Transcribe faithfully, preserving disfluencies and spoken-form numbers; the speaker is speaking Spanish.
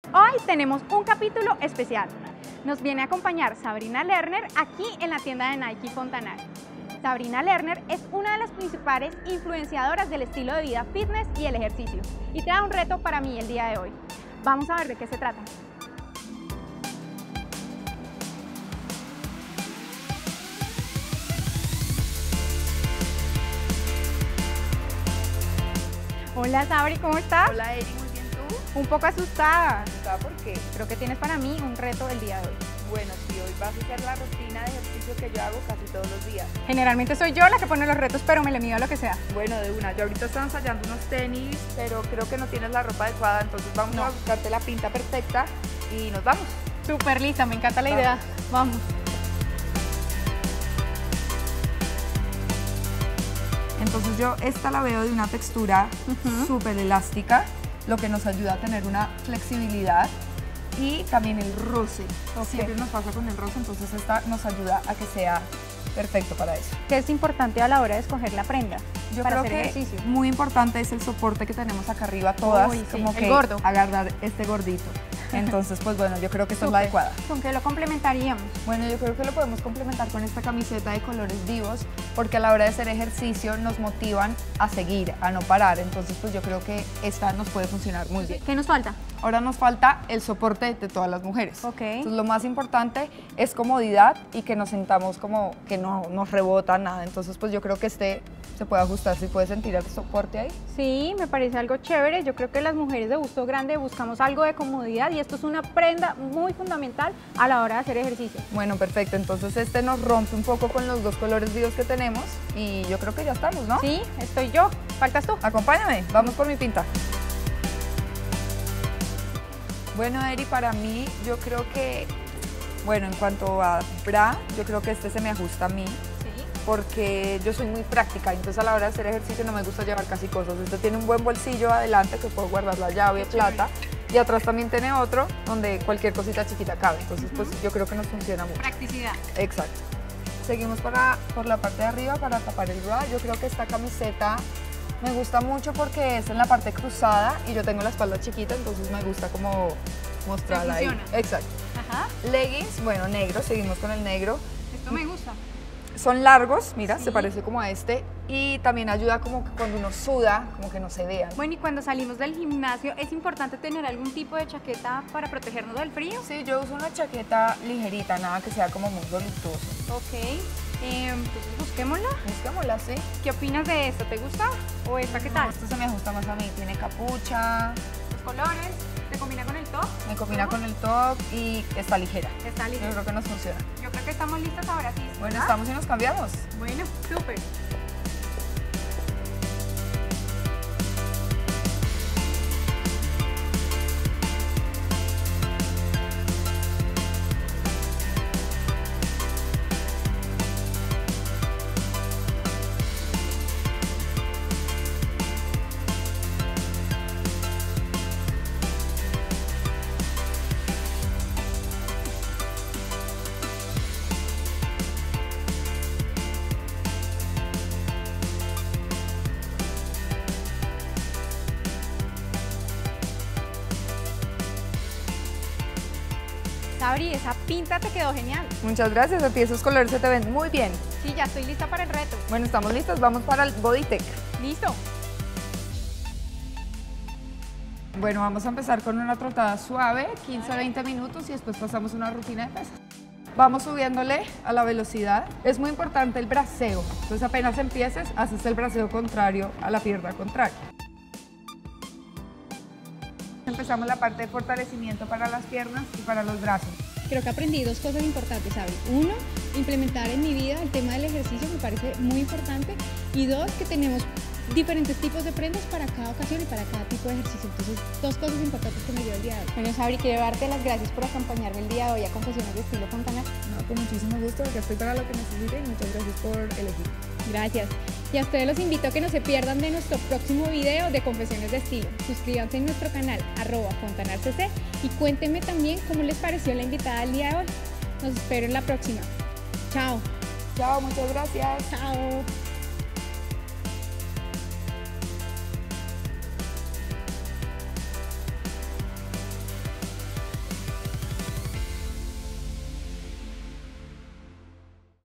Hoy tenemos un capítulo especial. Nos viene a acompañar Sabrina Lerner aquí en la tienda de Nike Fontanar. Sabrina Lerner es una de las principales influenciadoras del estilo de vida fitness y el ejercicio y trae un reto para mí el día de hoy. Vamos a ver de qué se trata. Hola Sabri, ¿cómo estás? Hola Eri, muy bien, ¿tú? Un poco asustada. ¿Asustada por qué? Creo que tienes para mí un reto el día de hoy. Bueno, sí, hoy vas a hacer la rutina de ejercicio que yo hago casi todos los días. Generalmente soy yo la que pone los retos, pero me le mido a lo que sea. Bueno, de una, yo ahorita estoy ensayando unos tenis, pero creo que no tienes la ropa adecuada, entonces vamos No. a buscarte la pinta perfecta y nos vamos. Súper lista, me encanta la Vamos. idea. Vamos. Entonces yo esta la veo de una textura Ujú. súper elástica, lo que nos ayuda a tener una flexibilidad y también el roce. Ok. Siempre nos pasa con el roce, entonces esta nos ayuda a que sea perfecto para eso. ¿Qué es importante a la hora de escoger la prenda Yo para creo hacer que ejercicio? muy importante es el soporte que tenemos acá arriba todas, Uy, sí, como el que gordo. agarrar este gordito. Entonces, pues bueno, yo creo que esta es la Súper. adecuada. ¿Con qué lo complementaríamos? Bueno, yo creo que lo podemos complementar con esta camiseta de colores vivos, porque a la hora de hacer ejercicio nos motivan a seguir, a no parar. Entonces, pues yo creo que esta nos puede funcionar muy bien. ¿Qué nos falta? Ahora nos falta el soporte de todas las mujeres. Ok. Entonces, lo más importante es comodidad y que nos sentamos como que no nos rebota nada. Entonces, pues yo creo que este se puede ajustar, si puede sentir el soporte ahí. Sí, me parece algo chévere. Yo creo que las mujeres de gusto grande buscamos algo de comodidad y esto es una prenda muy fundamental a la hora de hacer ejercicio. Bueno, perfecto. Entonces este nos rompe un poco con los dos colores vivos que tenemos y yo creo que ya estamos, ¿no? Sí, estoy yo. ¿Faltas tú? Acompáñame, vamos por mi pinta. Bueno, Eri, para mí yo creo que, bueno, en cuanto a bra, yo creo que este se me ajusta a mí Sí. porque yo soy muy práctica, entonces a la hora de hacer ejercicio no me gusta llevar casi cosas. Este tiene un buen bolsillo adelante que puedo guardar la llave, plata, y atrás también tiene otro donde cualquier cosita chiquita cabe, entonces pues yo creo que nos funciona mucho. Practicidad. Exacto. Seguimos para, por la parte de arriba para tapar el bra. Yo creo que esta camiseta me gusta mucho porque es en la parte cruzada y yo tengo la espalda chiquita, entonces me gusta como mostrarla ahí. funciona. Exacto. Ajá. Leggings, bueno, negro, seguimos con el negro. Esto me gusta. Son largos, mira, Sí. se parece como a este y también ayuda como que cuando uno suda, como que no se vean. Bueno, y cuando salimos del gimnasio, ¿es importante tener algún tipo de chaqueta para protegernos del frío? Sí, yo uso una chaqueta ligerita, nada que sea como muy voluptuoso. Ok, eh, entonces busquémosla. Busquémosla, sí. ¿Qué opinas de esta? ¿Te gusta? ¿O esta qué tal? Esto se me ajusta más a mí, tiene capucha, Los colores, ¿te combina con el top? me combina con el top y está ligera. Está Yo listo. creo que nos funciona. Yo creo que estamos listas ahora sí. Bueno, ¿verdad? estamos y nos cambiamos. Bueno, súper. Sabri, esa pinta te quedó genial. Muchas gracias, a ti esos colores se te ven muy bien. Sí, ya estoy lista para el reto. Bueno, estamos listos, vamos para el Bodytech. Listo. Bueno, vamos a empezar con una trotada suave, quince a veinte minutos y después pasamos una rutina de pesas. Vamos subiéndole a la velocidad. Es muy importante el braceo, entonces apenas empieces, haces el braceo contrario a la pierna contraria. Empezamos la parte de fortalecimiento para las piernas y para los brazos. Creo que aprendí dos cosas importantes, Sabri. Uno, implementar en mi vida el tema del ejercicio me parece muy importante. Y dos, que tenemos diferentes tipos de prendas para cada ocasión y para cada tipo de ejercicio. Entonces, dos cosas importantes que me dio el día de hoy. Bueno, Sabri, quiero darte las gracias por acompañarme el día de hoy a Confesiones de Estilo Fontanar. No, con muchísimo gusto, porque estoy para lo que necesiten y muchas gracias por elegir. Gracias. Y a ustedes los invito a que no se pierdan de nuestro próximo video de Confesiones de Estilo. Suscríbanse en nuestro canal, arroba fontanarcc, y cuéntenme también cómo les pareció la invitada del día de hoy. Los espero en la próxima. Chao. Chao, muchas gracias. Chao.